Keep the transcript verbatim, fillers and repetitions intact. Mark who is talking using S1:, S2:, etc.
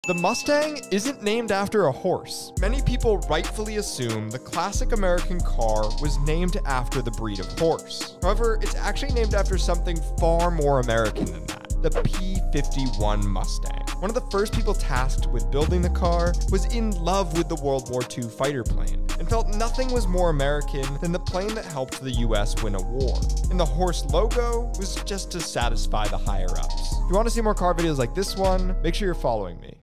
S1: The Mustang isn't named after a horse. Many people rightfully assume the classic American car was named after the breed of horse. However, it's actually named after something far more American than that: the P fifty-one Mustang. One of the first people tasked with building the car was in love with the World War Two fighter plane and felt nothing was more American than the plane that helped the U S win a war. And the horse logo was just to satisfy the higher-ups. If you want to see more car videos like this one, make sure you're following me.